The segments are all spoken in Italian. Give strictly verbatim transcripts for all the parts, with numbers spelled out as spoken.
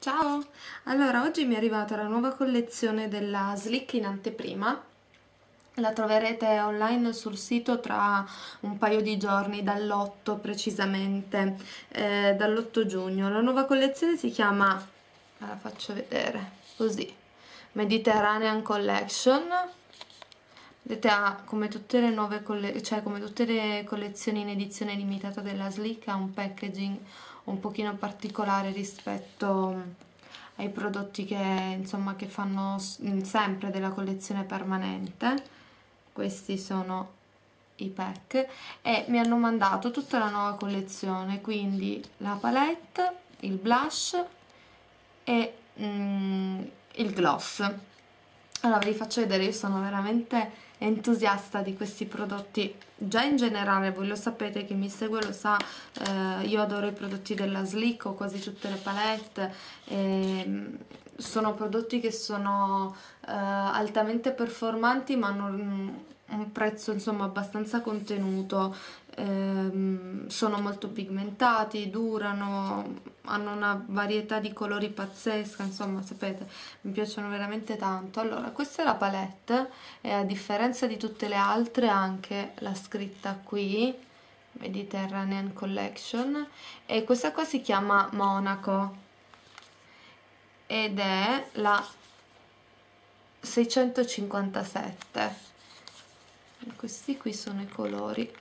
Ciao! Allora, oggi mi è arrivata la nuova collezione della Slick in anteprima. La troverete online sul sito tra un paio di giorni, dall'otto precisamente, eh, dall'otto giugno. La nuova collezione si chiama, ve la faccio vedere, così, Mediterranean Collection. Vedete, ha come tutte le nuove colle cioè come tutte le collezioni in edizione limitata della Slick, ha un packaging un pochino particolare rispetto ai prodotti che insomma che fanno sempre della collezione permanente. Questi sono i pack e mi hanno mandato tutta la nuova collezione, quindi la palette, il blush e mm, il gloss. Allora vi faccio vedere, io sono veramente entusiasta di questi prodotti, già in generale, voi lo sapete, chi mi segue lo sa, eh, io adoro i prodotti della Slick, ho quasi tutte le palette, e sono prodotti che sono eh, altamente performanti ma hanno un, un prezzo insomma abbastanza contenuto, ehm, sono molto pigmentati, durano, hanno una varietà di colori pazzesca, insomma sapete, mi piacciono veramente tanto. Allora, questa è la palette e a differenza di tutte le altre ha anche la scritta qui Mediterranean Collection, e questa qua si chiama Monaco ed è la seicentocinquantasette. Questi qui sono i colori.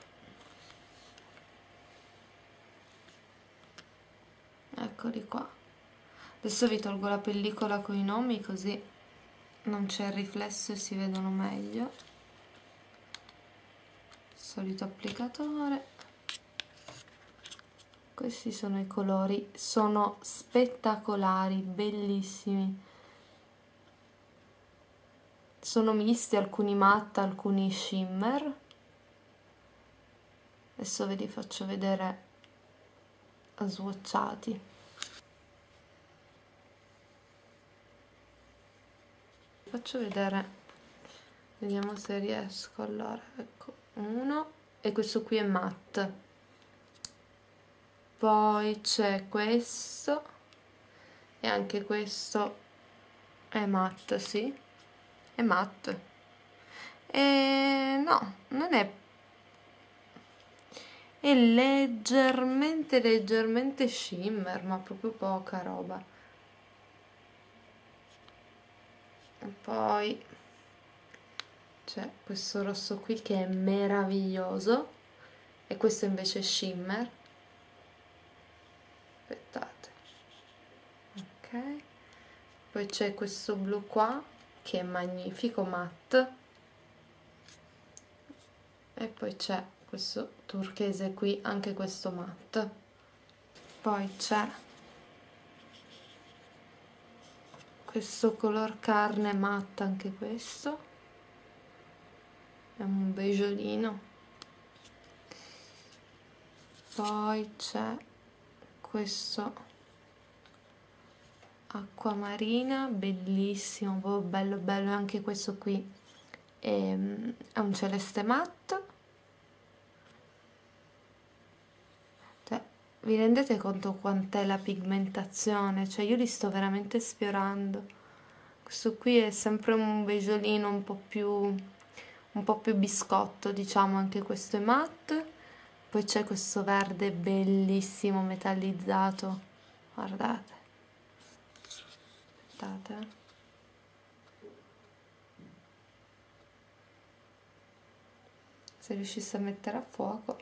Eccoli qua. Adesso vi tolgo la pellicola con i nomi così non c'è il riflesso e si vedono meglio. Solito applicatore. Questi sono i colori, sono spettacolari, bellissimi. Sono misti, alcuni matte, alcuni shimmer. Adesso ve li faccio vedere swatchati. Faccio vedere, vediamo se riesco. Allora, ecco uno, e questo qui è matte. Poi c'è questo e anche questo è matte, sì, è matte. E no, non è, è leggermente leggermente shimmer, ma proprio poca roba. E poi c'è questo rosso qui che è meraviglioso e questo invece è shimmer. Aspettate, ok, poi c'è questo blu qua che è magnifico, matte, e poi c'è questo turchese qui, anche questo matte. Poi c'è questo color carne matte, anche questo è un beigeolino. Poi c'è questo acquamarina, bellissimo, proprio bello bello, anche questo qui è, è un celeste matte. Cioè, vi rendete conto quant'è la pigmentazione? Cioè io li sto veramente sfiorando. Questo qui è sempre un beigeolino un po' più un po' più biscotto, diciamo, anche questo è matte. Poi c'è questo verde bellissimo metallizzato, guardate, aspettate, se riuscissi a mettere a fuoco.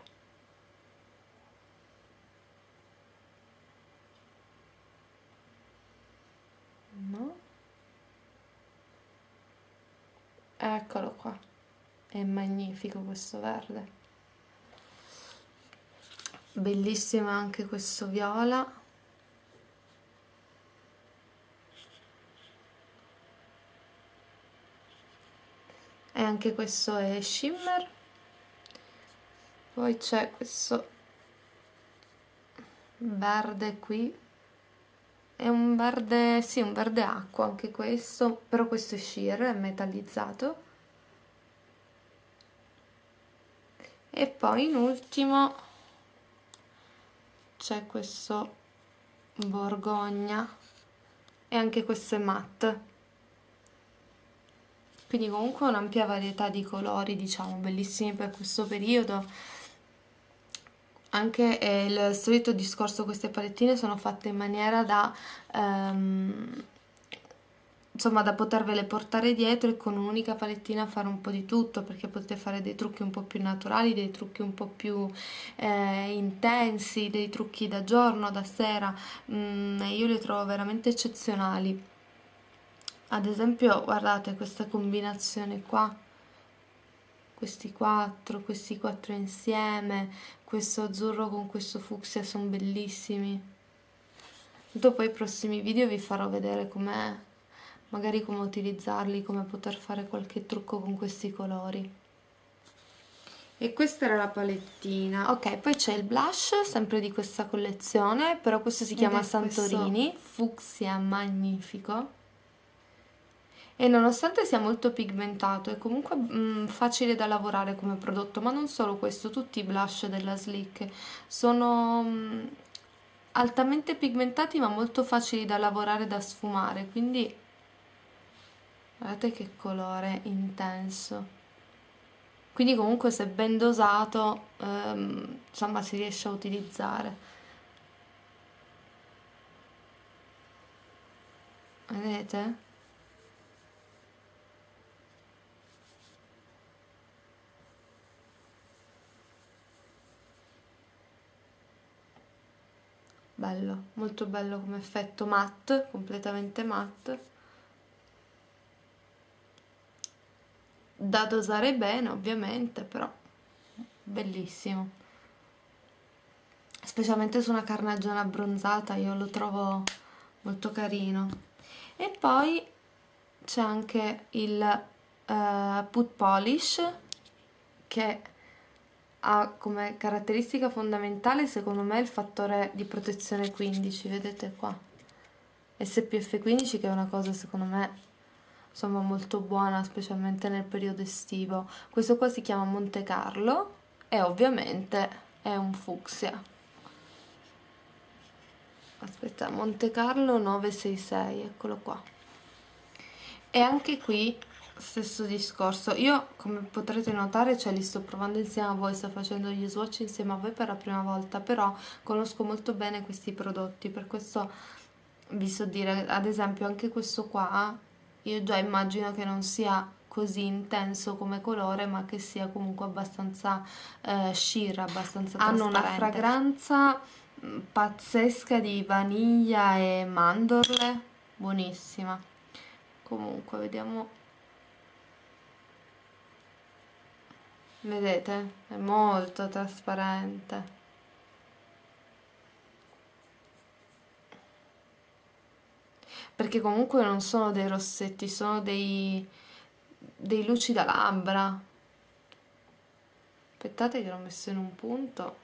No, eccolo qua, è magnifico questo verde. Bellissimo anche questo viola. E anche questo è shimmer. Poi c'è questo verde qui, è un verde, sì, un verde acqua anche questo, però questo è sheer, è metallizzato. E poi in ultimo c'è questo borgogna e anche questo è matte, quindi comunque un'ampia varietà di colori, diciamo, bellissimi per questo periodo. Anche eh, il solito discorso, queste palettine sono fatte in maniera da ehm, insomma da potervele portare dietro e con un'unica palettina fare un po' di tutto, perché potete fare dei trucchi un po' più naturali, dei trucchi un po' più eh, intensi, dei trucchi da giorno, da sera. Mm, io li trovo veramente eccezionali. Ad esempio, guardate questa combinazione qua, questi quattro, questi quattro insieme, questo azzurro con questo fucsia sono bellissimi. Dopo i prossimi video vi farò vedere com'è, magari come utilizzarli, come poter fare qualche trucco con questi colori. E questa era la palettina. Ok, poi c'è il blush, sempre di questa collezione, però questo si chiama Santorini, fucsia magnifico. E nonostante sia molto pigmentato è comunque mh, facile da lavorare come prodotto, ma non solo questo, tutti i blush della Sleek sono mh, altamente pigmentati ma molto facili da lavorare, da sfumare, quindi guardate che colore intenso. Quindi comunque se ben dosato ehm, insomma si riesce a utilizzare. Vedete? Bello, molto bello come effetto matte, completamente matte. Da dosare bene ovviamente, però bellissimo. Specialmente su una carnagione abbronzata io lo trovo molto carino. E poi c'è anche il uh, Put Polish, che ha come caratteristica fondamentale secondo me il fattore di protezione quindici, vedete qua, S P F quindici, che è una cosa secondo me insomma molto buona, specialmente nel periodo estivo. Questo qua si chiama Monte Carlo e ovviamente è un fucsia. Aspetta, Monte Carlo nove sei sei, eccolo qua. E anche qui stesso discorso, io come potrete notare, cioè li sto provando insieme a voi, sto facendo gli swatch insieme a voi per la prima volta, però conosco molto bene questi prodotti, per questo vi so dire, ad esempio anche questo qua, io già immagino che non sia così intenso come colore, ma che sia comunque abbastanza eh, sheer, abbastanza trasparente. Hanno una fragranza mh, pazzesca di vaniglia e mandorle, buonissima. Comunque vediamo. Vedete? È molto trasparente. Perché comunque non sono dei rossetti, sono dei, dei luci da labbra. Aspettate che l'ho messo in un punto.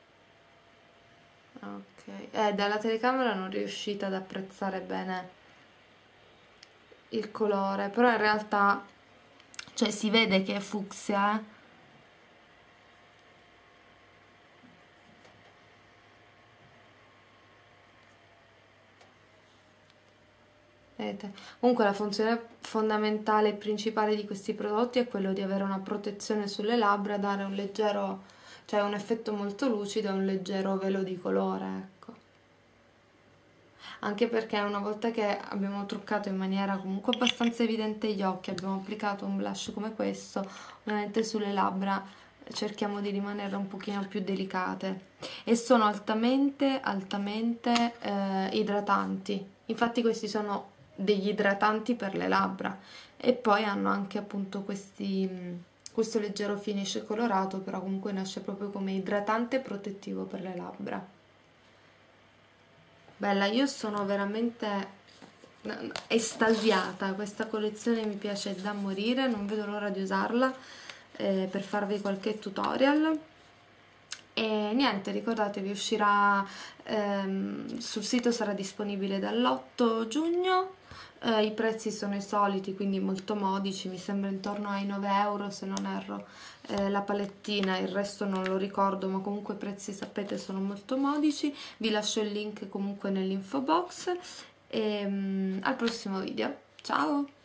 Ok. Eh, dalla telecamera non riuscite ad apprezzare bene il colore, però in realtà, cioè si vede che è fucsia, eh. Vedete? Comunque la funzione fondamentale e principale di questi prodotti è quello di avere una protezione sulle labbra, dare un leggero, cioè un effetto molto lucido e un leggero velo di colore, ecco. Anche perché una volta che abbiamo truccato in maniera comunque abbastanza evidente gli occhi, abbiamo applicato un blush come questo, ovviamente sulle labbra cerchiamo di rimanere un pochino più delicate, e sono altamente altamente eh, idratanti. Infatti questi sono degli idratanti per le labbra, e poi hanno anche appunto questi, questo leggero finish colorato, però comunque nasce proprio come idratante e protettivo per le labbra. Bella, io sono veramente estasiata, questa collezione mi piace da morire, non vedo l'ora di usarla eh, per farvi qualche tutorial. E niente, ricordatevi, uscirà ehm, sul sito, sarà disponibile dall'otto giugno. Eh, i prezzi sono i soliti, quindi molto modici, mi sembra intorno ai nove euro se non erro eh, la palettina, il resto non lo ricordo, ma comunque i prezzi sapete sono molto modici. Vi lascio il link comunque nell'info box e mm, al prossimo video. Ciao!